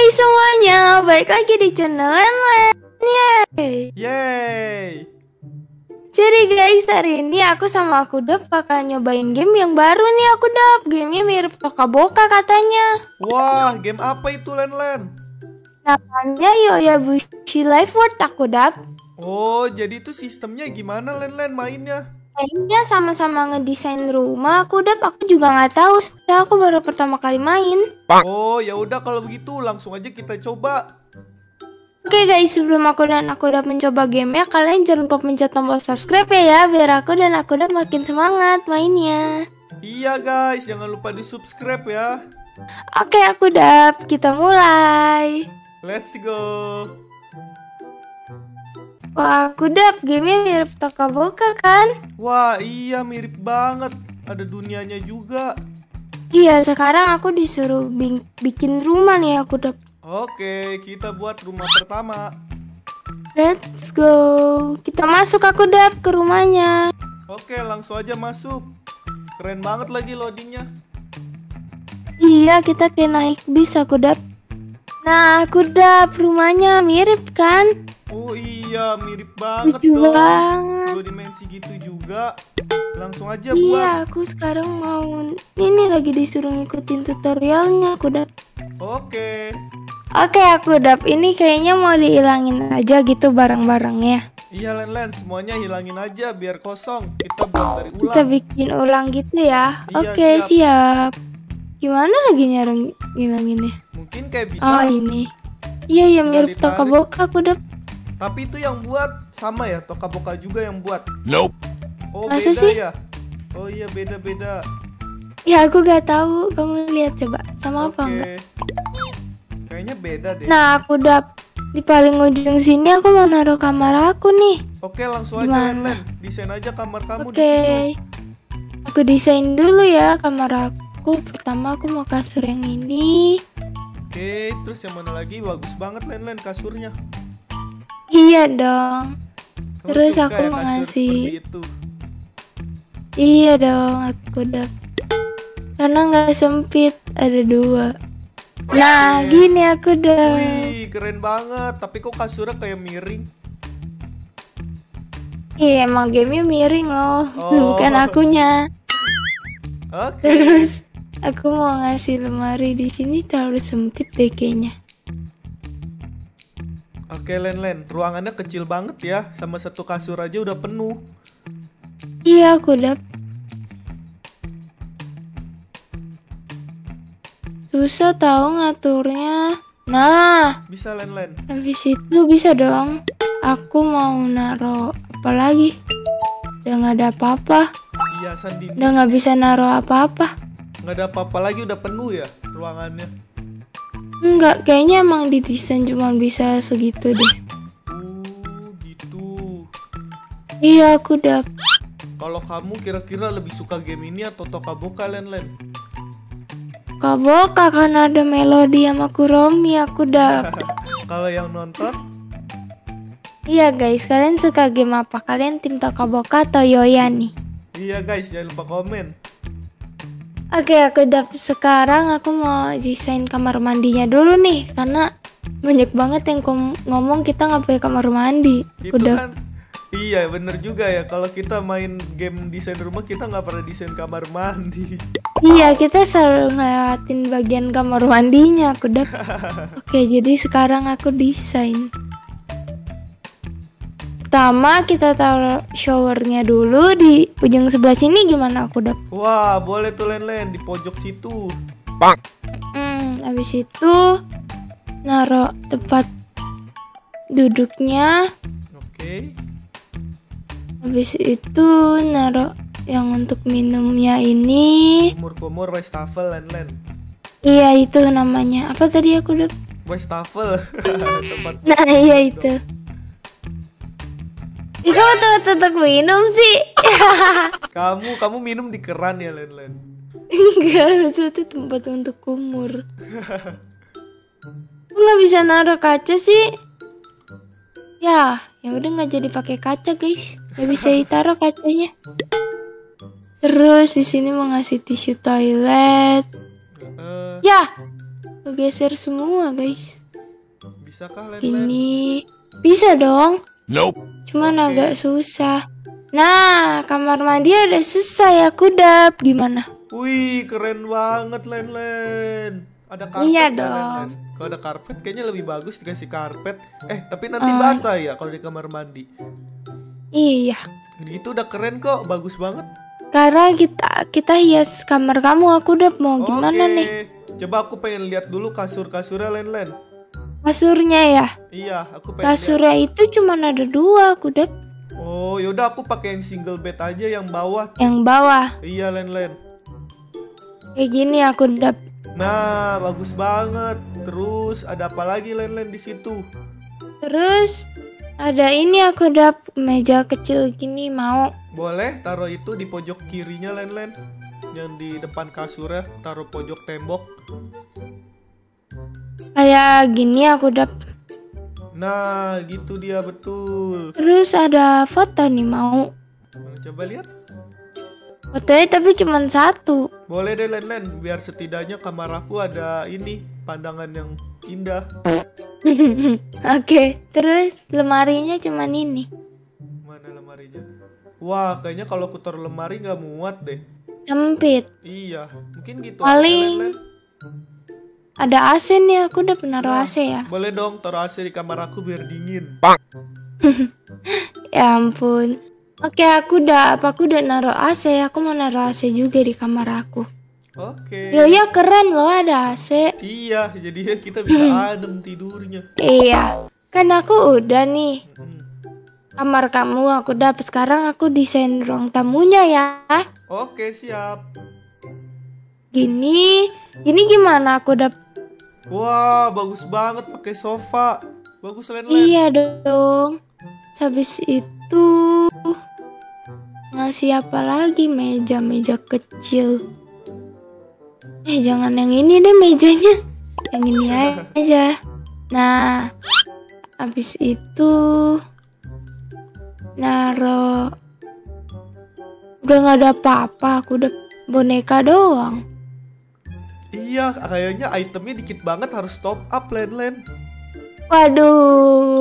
semuanya, balik lagi di channel Lenlen. Yeay. Jadi guys, hari ini aku sama aku Dap bakal nyobain game yang baru nih aku Dap. Gamenya mirip Toka Boka katanya. Wah, game apa itu Len? Namanya Yoyabushi Life World aku Dap. Oh, jadi itu sistemnya gimana Len mainnya? Kayaknya sama-sama ngedesain rumah aku Dap. Aku juga nggak tahu, soalnya aku baru pertama kali main. Oh, ya udah kalau begitu langsung aja kita coba. Oke guys, sebelum aku udah mencoba gamenya, kalian jangan lupa pencet tombol subscribe ya, biar aku udah makin semangat mainnya. Iya guys, jangan lupa di subscribe ya. Oke, aku Dap, kita mulai. Let's go. Wah, aku Dap, gamenya mirip Toka Boka kan? Wah, iya mirip banget. Ada dunianya juga. Iya, sekarang aku disuruh bikin rumah nih aku Dap. Oke, kita buat rumah pertama. Let's go. Kita masuk aku Dap ke rumahnya. Oke, langsung aja masuk. Keren banget lagi loadingnya. Iya, kita kayak naik bis aku Dap. Nah, aku Dap, rumahnya mirip kan? Oh iya, mirip banget Lucu dong. banget. 2 dimensi gitu juga. Langsung aja Iya, buat. aku sekarang mau ini lagi disuruh ngikutin tutorialnya aku Dap. Oke. Oke, aku Dap, ini kayaknya mau dihilangin aja gitu barang-barangnya. Iya Len, semuanya hilangin aja biar kosong. Kita buat dari ulang. Kita bikin ulang gitu ya. Iya, Oke, siap. Gimana lagi ngilanginnya? Mungkin kayak bisa. Oh, ini. Iya, mirip ditarik. Toka Boka aku Dap. Tapi itu yang buat sama ya, Toka Boka juga yang buat. Nope. Oh, Masa beda sih? ya? Oh iya, beda-beda. Ya, aku gak tahu. Kamu lihat coba sama apa enggak? Kayaknya beda deh. Nah, aku Dap, di paling ujung sini aku mau naruh kamar aku nih. Oke, langsung aja Gimana? Len. Desain aja kamar kamu di Oke. situ. Aku desain dulu ya kamar aku. Pertama aku mau kasur yang ini. Oke, terus yang mana lagi? Bagus banget Len kasurnya. Iya dong. Kamu Terus suka aku ya mau kasur ngasih. seperti itu? Iya dong, aku Dap. Karena nggak sempit, ada 2. Nah, Oke. gini aku Dap. Wih, keren banget. Tapi kok kasurnya kayak miring? Iya, emang gamenya miring loh, Oh. bukan akunya. Oke. Terus aku mau ngasih lemari di sini terlalu sempit deh kayaknya. Oke Len, ruangannya kecil banget ya. Sama satu kasur aja udah penuh. Iya, aku Dap. Susah tahu ngaturnya. Nah, Bisa Len. habis itu bisa dong. Aku mau naro apa lagi? Udah nggak ada apa-apa. Hiasan dinding. Udah nggak bisa naro apa-apa. Nggak ada apa-apa lagi, udah penuh ya ruangannya. Enggak, kayaknya emang didesain cuma bisa segitu deh. Gitu. Iya, aku Dap. Kalau kamu kira-kira lebih suka game ini atau Toka Boka Len? Toka Boka karena ada melodi sama Kuromi aku Dap. Kalau yang nonton? Iya guys, kalian suka game apa? Kalian tim Toka Boka atau Yoya nih? Iya guys, jangan lupa komen. Oke, aku Dap. Sekarang aku mau desain kamar mandinya dulu nih, karena banyak banget yang ngomong kita nggak punya kamar mandi. Itu Udah. kan. Iya bener juga ya. Kalau kita main game desain rumah, kita nggak pernah desain kamar mandi. Iya, kita selalu ngelewatin bagian kamar mandinya aku Dap. Oke, jadi sekarang aku desain. Pertama kita taruh showernya dulu di ujung sebelah sini, gimana aku Dap? Wah, boleh tuh Len di pojok situ. Habis itu naruh tempat duduknya. Oke. Habis itu naruh yang untuk minumnya ini. Kumur-kumur wastafel Len. Iya, itu namanya. Apa tadi aku Dap? Wastafel. Tempat. Nah, iya itu. Ih, kamu tetap minum sih? Kamu minum di keran ya Len. Enggak, maksudnya tempat untuk kumur. Kok nggak bisa naruh kaca sih? Ya udah nggak jadi pakai kaca guys. Nggak bisa ditaruh kacanya. Terus di sini mau ngasih tisu toilet. Ya, kegeser semua guys. Bisakah Len? Ini bisa dong. Nope. Cuman Oke. agak susah. Nah, kamar mandi ada selesai aku dap. Gimana? Wih, keren banget Len. Ada karpet Iya nggak, dong. Len? Kalau ada karpet kayaknya lebih bagus dikasih karpet. Tapi nanti Ah. basah ya kalau di kamar mandi. Iya. Gitu udah keren kok, bagus banget. Karena kita hias kamar kamu, aku dap mau gimana Oke. nih? Coba aku pengen lihat dulu kasur-kasurnya Len. Kasurnya ya. Iya, aku pengen lihat. Kasurnya itu cuman ada 2 aku dap. Oh, yaudah aku pakai yang single bed aja yang bawah. Yang bawah Iya Len. kayak gini aku dap. Nah, bagus banget. Terus ada apa lagi Len di situ? Terus ada ini aku dap, meja kecil gini mau. Boleh taruh itu di pojok kirinya Len. Yang di depan kasurnya taruh pojok tembok. Kayak gini aku dap. Nah, gitu dia betul. Terus ada foto nih mau. Coba lihat. Fotonya tapi cuman 1. Boleh deh Len, biar setidaknya kamar aku ada ini pandangan yang indah. Oke, terus lemarinya cuman ini. Mana lemarinya? Wah, kayaknya kalau aku taruh lemari nggak muat deh. Sempit. Iya, mungkin gitu Paling- aja Len. Ada AC nih, aku udah pernah Nah, AC ya. Boleh dong taruh AC di kamar aku biar dingin. Ya ampun. Oke, aku udah naruh AC. Aku mau naruh AC juga di kamar aku. Oke. Ya keren loh ada AC. Iya, jadi kita bisa adem tidurnya. Iya. Kan aku udah nih. Mm. Kamar kamu aku dapet. Sekarang aku desain ruang tamunya ya. Oke, siap. Gini gimana aku dapet? Wah, bagus banget pakai sofa. Bagus Len. Iya dong. Habis itu ngasih apa lagi, meja kecil. Jangan yang ini deh mejanya. Yang ini aja. Nah, habis itu naro. Udah nggak ada apa-apa, aku udah boneka doang. Iya, kayaknya itemnya dikit banget, harus top up Len. Waduh.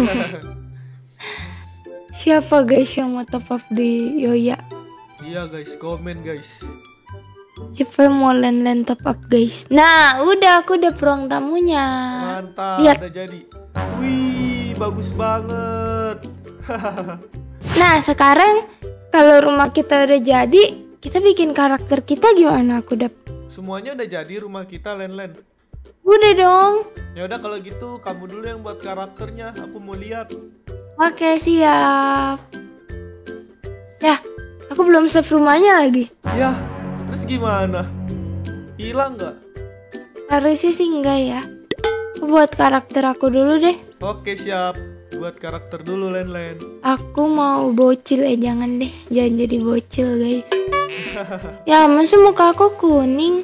Siapa guys yang mau top up di Yoya? Iya guys, komen guys. Siapa yang mau len top up guys? Nah, aku udah ruang tamunya. Mantap, Lihat. udah jadi. Wih, bagus banget. Nah, sekarang kalau rumah kita udah jadi, kita bikin karakter kita gimana aku udah? Semuanya udah jadi rumah kita Len. Udah dong. Ya udah kalau gitu kamu dulu yang buat karakternya, aku mau lihat. Oke, siap. Ya, aku belum save rumahnya lagi. Ya, terus gimana? Hilang nggak? Harusnya sih enggak ya. Aku buat karakter aku dulu deh. Oke, siap. Buat karakter dulu Len. Aku mau bocil, jangan deh. Jangan jadi bocil guys. Ya, masa muka aku kuning?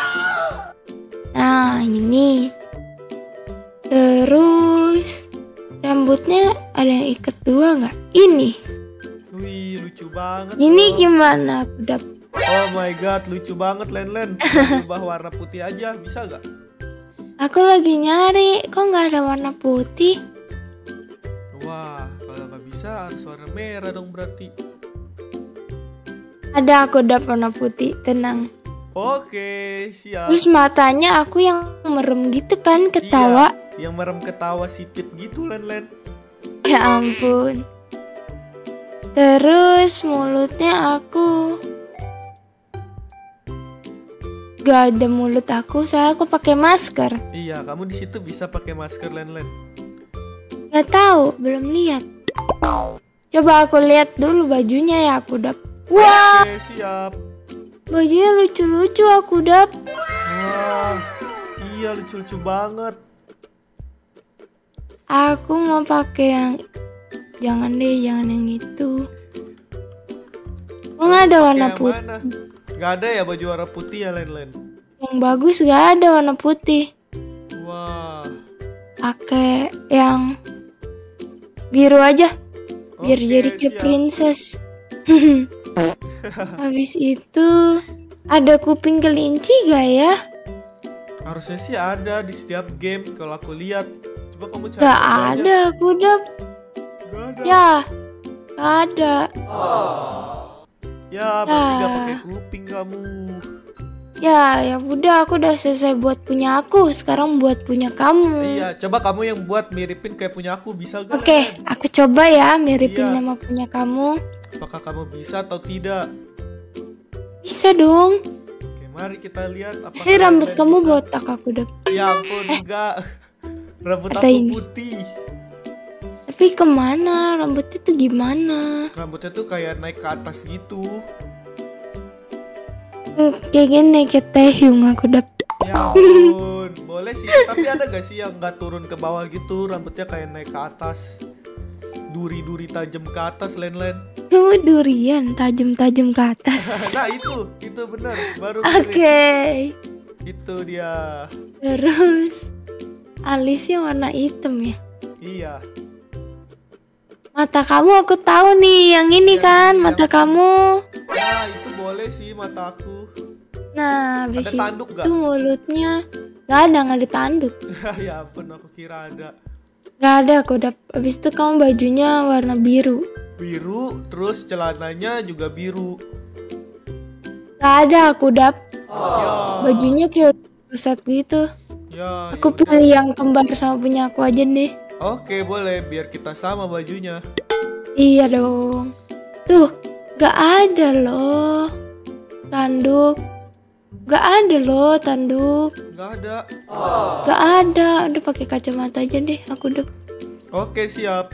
Nah, ini. Terus rambutnya ada yang ikat 2 nggak? Ini. Wih, lucu banget. Ini loh. gimana aku dap? Oh my god, lucu banget Len. Ubah warna putih aja, bisa gak? Aku lagi nyari, kok nggak ada warna putih? Wah, kalau nggak bisa harus warna merah dong berarti. Ada aku dap warna putih, tenang. Oke, siap. Terus matanya aku yang merem gitu kan, ketawa. Iya, yang merem ketawa sipit gitu Len. Ya ampun. Terus mulutnya aku gak ada mulut aku, soalnya aku pakai masker. Iya, kamu di situ bisa pakai masker Len. Gak tahu, belum lihat. Coba aku lihat dulu bajunya ya aku dap. Wah, Oke, siap. bajunya lucu-lucu aku dap. Wah, iya lucu-lucu banget. Aku mau pakai yang jangan yang itu. Kok nggak ada warna Yang putih? mana? Gak ada ya baju warna putih ya Len. Yang bagus gak ada warna putih. Wah. Pakai yang biru aja, biar Oke, jadi kayak siap. princess. Habis itu ada kuping kelinci gak ya? Harusnya sih ada di setiap game kalau aku lihat. Coba kamu cari Gak aja. ada aku Dap. Gak ada. Ya, gak ada. Ya, berarti gak pakai kuping kamu. Ya udah aku udah selesai buat punya aku. Sekarang buat punya kamu. Iya, coba kamu yang buat miripin kayak punya aku, bisa gak? Oke, aku coba ya miripin Iya. nama punya kamu. Apakah kamu bisa atau tidak? Bisa dong. Oke, mari kita lihat apakah Pasti rambut kalian kamu bisa. botak aku Dap. Ya ampun, enggak. Rambut Ada aku ini. putih. Tapi kemana? Rambutnya tuh gimana? Rambutnya tuh kayak naik ke atas gitu. Kayak gini kayak Taehyung aku Dap. Ya ampun, boleh sih. Tapi ada gak sih yang nggak turun ke bawah gitu, rambutnya kayak naik ke atas, duri-duri tajam ke atas, Len. Kamu durian tajam-tajam ke atas. Nah itu benar, baru Oke. mirip. Itu dia. Terus alisnya warna hitam ya. Iya. Mata kamu aku tahu nih, yang ini Yang kan ini, mata yang- kamu. Nah itu boleh sih mataku. Nah, habis Ada tanduk itu gak? mulutnya nggak ada tanduk. Ya ampun, aku kira ada. Nggak ada aku udah. Habis itu kamu bajunya warna biru. Biru, terus celananya juga biru. Nggak ada aku udah. Ya, Bajunya kayak pusat gitu. ya. Aku ya udah. pilih yang kembar sama punya aku aja deh. Oke, boleh, biar kita sama bajunya. Iya dong. Tuh, nggak ada loh tanduk. Nggak ada loh tanduk. Nggak ada. Nggak ada. Udah pakai kacamata aja deh. Aku udah. Oke, siap.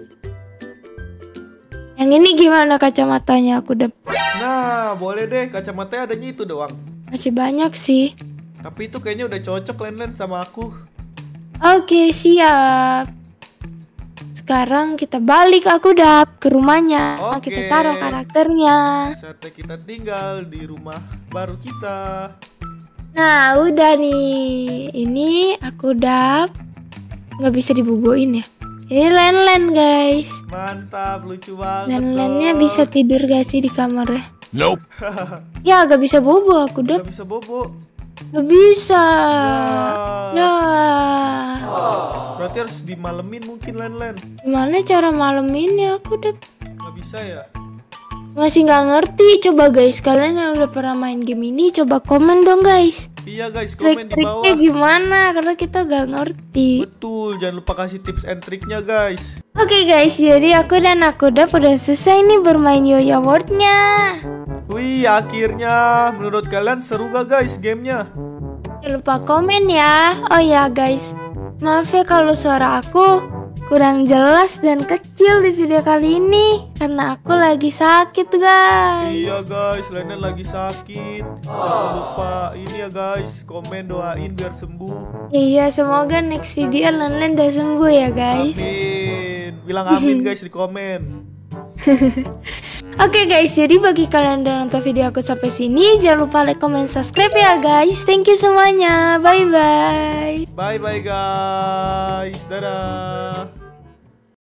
Yang ini gimana kacamatanya? Aku udah. Nah, boleh deh, kacamatanya adanya itu doang. Masih banyak sih. Tapi itu kayaknya udah cocok, Len, sama aku. Oke, siap. Sekarang kita balik aku udah ke rumahnya. Oke. Kita taruh karakternya. Saatnya kita tinggal di rumah baru kita. Nah, udah nih. Ini aku udah nggak bisa dibubuin ya. Ini Len guys. Mantap, lucu banget. Len-lennya dong. bisa tidur gak sih di kamar ya? Nope. Ya, gak bisa bobo aku udah. Nggak bisa bobo. Gak bisa. Ya. Berarti harus dimalemin mungkin, Len. Gimana cara maleminnya aku udah Nggak bisa ya? masih nggak ngerti. Coba guys, kalian yang udah pernah main game ini coba komen dong guys. Iya guys, komen di Trik-triknya bawah. gimana? Karena kita gak ngerti. Betul, jangan lupa kasih tips and triknya guys. Oke guys, jadi aku dan aku udah selesai nih bermain Yoyo World-nya. Wih, akhirnya menurut kalian seru gak guys gamenya? Jangan lupa komen ya. Oh ya guys, maaf ya kalau suara aku kurang jelas dan kecil di video kali ini karena aku lagi sakit guys. Iya guys, Lenen lagi sakit. Jangan lupa ini ya guys, komen doain biar sembuh. Iya, semoga next video Len udah sembuh ya guys. Amin. Bilang amin guys di komen. Oke guys, jadi bagi kalian yang udah nonton video aku sampai sini, jangan lupa like, comment, subscribe ya guys. Thank you semuanya. Bye bye. Bye bye guys. Dadah.